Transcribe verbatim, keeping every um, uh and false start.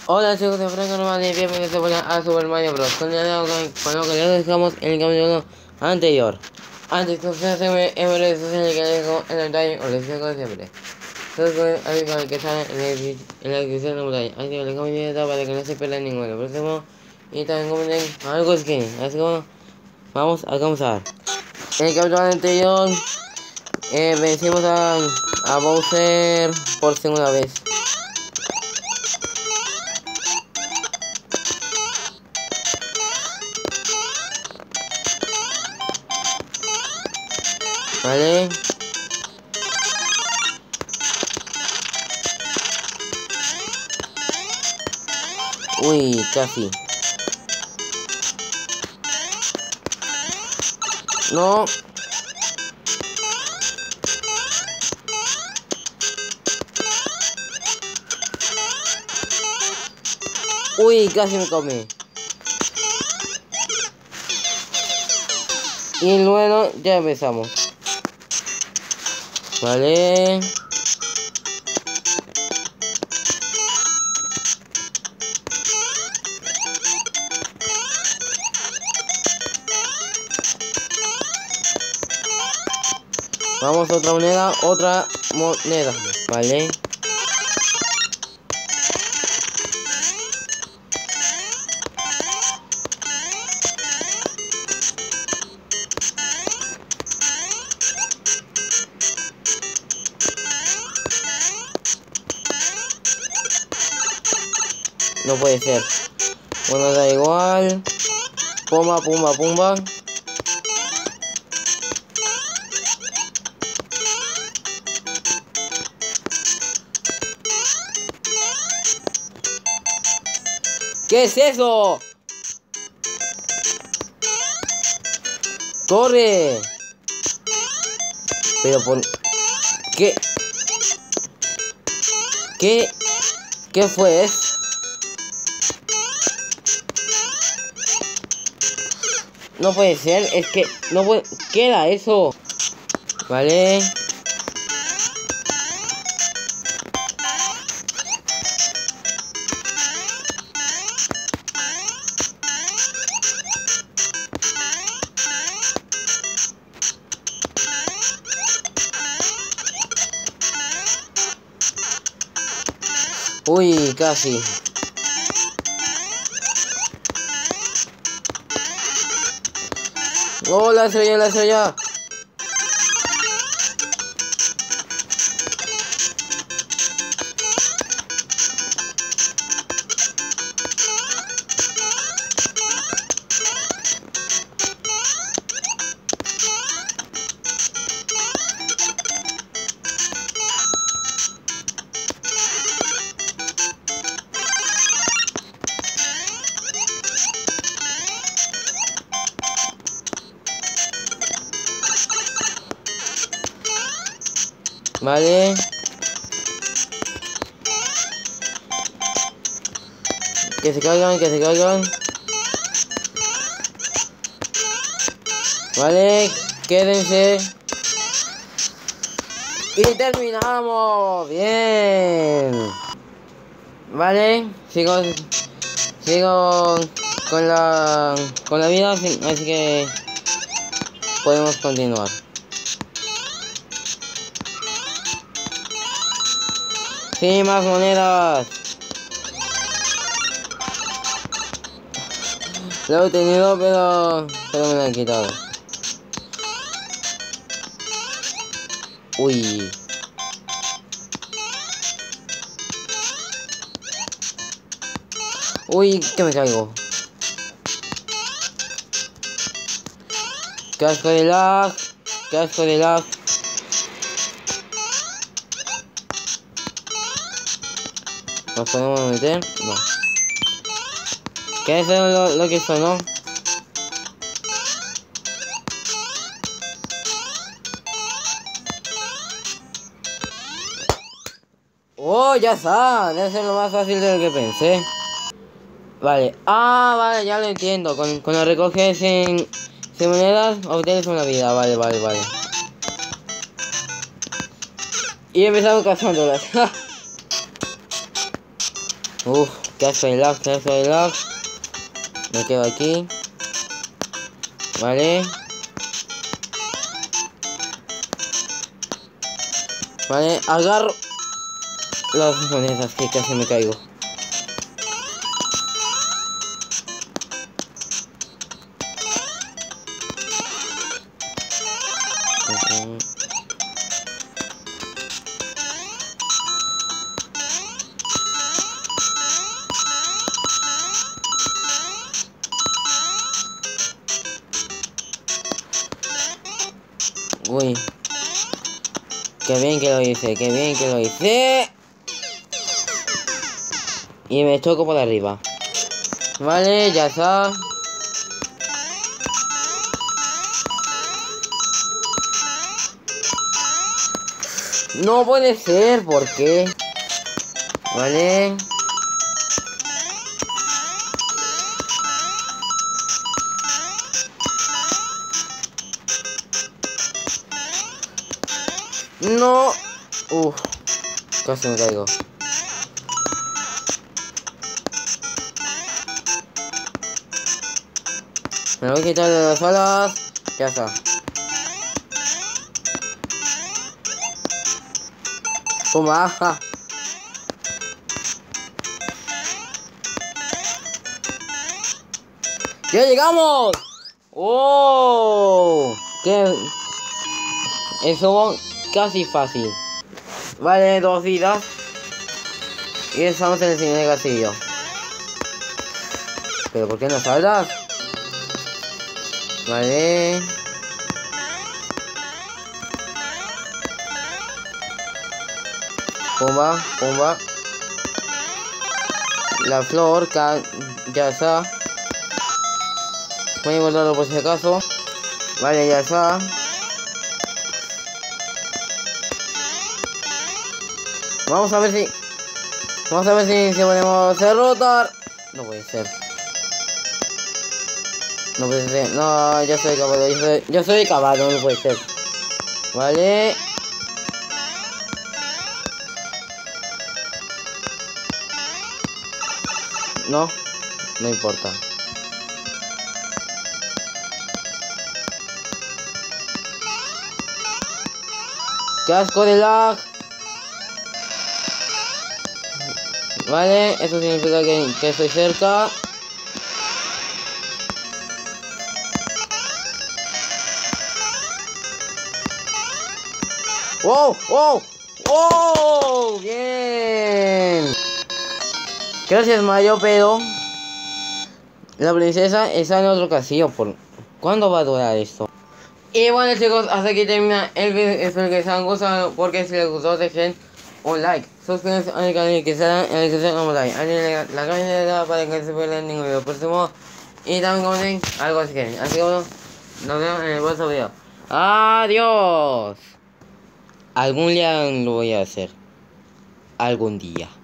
Hola chicos de Franco Normal y bienvenidos a Super Mario Bros. Con lo que ya dejamos en el capítulo anterior. Antes de suscribirse en redes sociales que les dejo en el detalle o les dejo siempre. Todo así con el que sale en, el, en la descripción del detalle. Así que les comenten para que no se pierdan ninguno. El próximo y también comenten algo skin. Así que bueno, vamos a comenzar. En el capítulo anterior eh, vencimos a, a Bowser por segunda vez. Vale. Uy, casi. No. Uy, casi me come. Y luego ya empezamos. Vale. Vamos a otra moneda, otra moneda. Vale. No puede ser. Bueno, da igual. Pumba, pumba, pumba. ¿Qué es eso? ¡Corre! Pero por... ¿Qué? ¿Qué? ¿Qué fue eso? No puede ser, es que no puede... ¿Qué era eso? Vale. Uy, casi. ¡Oh, la estrella, la estrella! Vale. Que se caigan, que se caigan. Vale, quédense. Y terminamos. Bien. Vale, sigo sigo con la con la vida, así que podemos continuar. Sí, más monedas. Lo he tenido, pero pero me lo han quitado. Uy. Uy, que me caigo. Casco de lag. Casco de lag. ¿Nos podemos meter? No. ¿Qué es lo, lo que sonó? Oh, ya está. Debe ser lo más fácil de lo que pensé. Vale. Ah, vale, ya lo entiendo. Con, con lo recoges en, en monedas, obtienes una vida. Vale, vale, vale. Y empezamos cazándolas. Uff, que hace el lag, que hace el lag. Me quedo aquí. Vale. Vale, agarro las monedas que casi me caigo. Uh-huh. Uy. Qué bien que lo hice, qué bien que lo hice. Y me choco por arriba. Vale, ya está. No puede ser, ¿por qué? Vale. No. Uf, casi me caigo. Me voy a quitar de las alas. Ya está. Toma, ajá. ¡Ya llegamos! ¡Oh! ¡Qué! Eso casi fácil. Vale, dos vidas. Y estamos en el siguiente castillo. ¿Pero por qué no saltas? Vale. Pumba, pumba. La flor, ya está. Voy a guardarlo por si acaso. Vale, ya está. Vamos a ver si... Vamos a ver si, si podemos derrotar. No puede ser. No puede ser. No, yo soy caballo. Yo soy, yo soy caballo, no puede ser. Vale. No, no importa. Casco de lag. Vale, eso significa que, que estoy cerca. ¡Wow! ¡Wow! ¡Wow! ¡Bien! Gracias, Mario, pero la princesa está en otro castillo. ¿Por cuándo va a durar esto? Y bueno, chicos, hasta aquí termina el video. Espero que les haya gustado, porque si les gustó dejen un like, suscríbanse al canal y que sea en la descripción como like, activen la campanita para que no se pierdan ningún video próximo. Y también comenten algo si quieren. Así que bueno, nos vemos en el próximo video. Adiós. Algún día lo voy a hacer. Algún día.